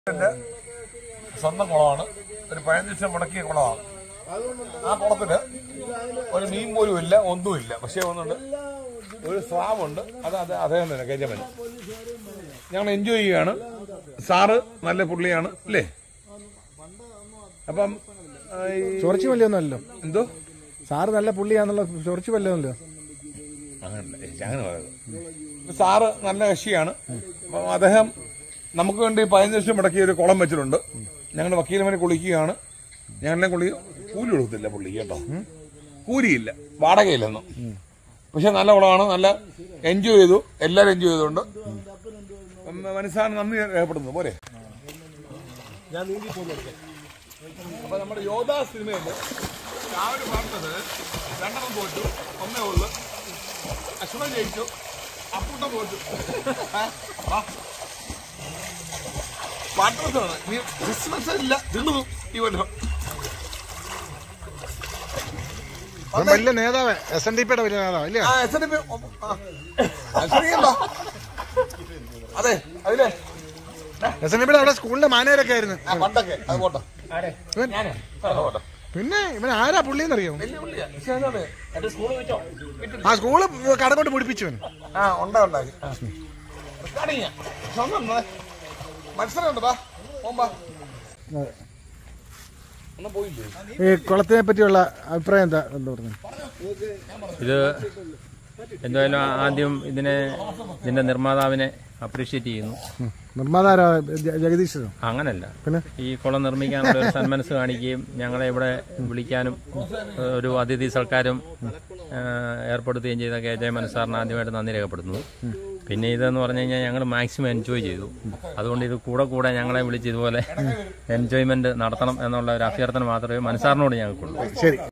സ്വന്തം കുളമാണ്. ഒരു 15 ലക്ഷം മുടക്കിയ കുളമാണ്. ആ കുളത്തില് ഒരു മീൻ പോലും ഇല്ല, ഒന്നുമില്ല. പക്ഷെ ഒന്നുണ്ട്, ഒരു സ്രാവുണ്ട്. അത് അദ്ദേഹം തന്നെ കേജമൻ. ഞങ്ങൾ എൻജോയ് ചെയ്യുകയാണ്. സാറ് നല്ല പുള്ളിയാണ് അല്ലേ? അപ്പം ചൊറിച്ചു വല്ലൊന്നുമല്ലോ. എന്തോ സാറ് നല്ല പുള്ളിയാന്നുള്ള ചൊറിച്ചു വല്ലൊന്നുമല്ലോ. അങ്ങനെ പറയുന്നത്. സാറ് നല്ല കക്ഷിയാണ്. അദ്ദേഹം നമുക്ക് വേണ്ടി 15 ലക്ഷം മുടക്കിയ ഒരു കുളം വെച്ചിട്ടുണ്ട്. ഞങ്ങൾ വക്കീലമ്മനെ കുളിക്കുകയാണ്. ഞങ്ങളെ കൂലി കൊടുത്തില്ല പുള്ളി കേട്ടോ. കൂലിയില്ല, വാടകയില്ലെന്നും. പക്ഷെ നല്ല കുളമാണ്. നല്ല എൻജോയ് ചെയ്തു. എല്ലാവരും എൻജോയ് ചെയ്തുകൊണ്ട് മനസ്സാണ് നന്ദി രേഖപ്പെടുന്നത് പോലെ. ഞാൻ നീന്തി പോകുന്നു. അപ്പൊ നമ്മുടെ യോധാ സിനിമയില് രാവിലെ പറഞ്ഞത് 2 തോറ്റു, 1 ഉള്ളു. അശ്വൻ ജയിച്ചു, അപ്പൂട്ടം തോറ്റു. പാട്ടമാണ്. നീ ക്രിസ്മസ് ഇല്ല തിന്നു ഈ കൊല്ലം. വലിയ നേതാവ്, SNDPയുടെ വലിയ നേതാവ് ഇല്ലേ? അതെ, അതിലെ SNDPയുടെ അവിടെ സ്കൂളിലെ മാനേജരൊക്കെ ആയിരുന്നു പണ്ടൊക്കെ. അത് പോട്ടെ. പിന്നെ ഇവൻ ആരാ പുള്ളിന്നറിയോ? ആ സ്കൂള് കട കൊണ്ട് പിടിപ്പിച്ചവൻ. ഉണ്ടാക്കി മത്സരമുണ്ട്. ഈ കുളത്തിനെ പറ്റിയുള്ള അഭിപ്രായം എന്താ പറഞ്ഞു? ഇത് എന്തായാലും ആദ്യം ഇതിന്റെ നിർമ്മാതാവിനെ അപ്രീഷിയേറ്റ് ചെയ്യുന്നു. നിർമ്മാതാരോ? ജഗദീശനോ? അങ്ങനല്ല, പിന്നെ ഈ കുളം നിർമ്മിക്കാനുള്ള ഒരു സന്മനസ് കാണിക്കുകയും ഞങ്ങളെ ഇവിടെ വിളിക്കാനും ഒരു അതിഥി സൽക്കാരം ഏർപ്പെടുത്തുകയും ചെയ്ത KJ സാറിന് ആദ്യമായിട്ട് നന്ദി രേഖപ്പെടുത്തുന്നു. പിന്നെ ഇതെന്ന് പറഞ്ഞു കഴിഞ്ഞാൽ ഞങ്ങൾ മാക്സിമം എൻജോയ് ചെയ്തു. അതുകൊണ്ട് ഇത് കൂടെ ഞങ്ങളെ വിളിച്ച് ഇതുപോലെ എൻജോയ്മെന്റ് നടത്തണം എന്നുള്ള ഒരു അഭ്യർത്ഥന മാത്രമേ മനസാറിനോട് ഞങ്ങൾക്കുള്ളൂ. ശരി.